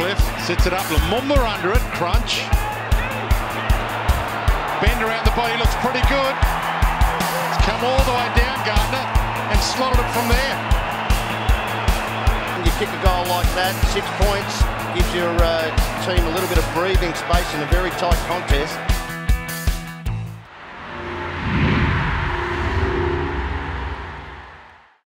Cliff sits it up. Lumumba under it. Crunch. Bend around the body looks pretty good. It's come all the way down, Gardiner, and slotted it from there. You kick a goal like that, 6 points, gives your team a little bit of breathing space in a very tight contest.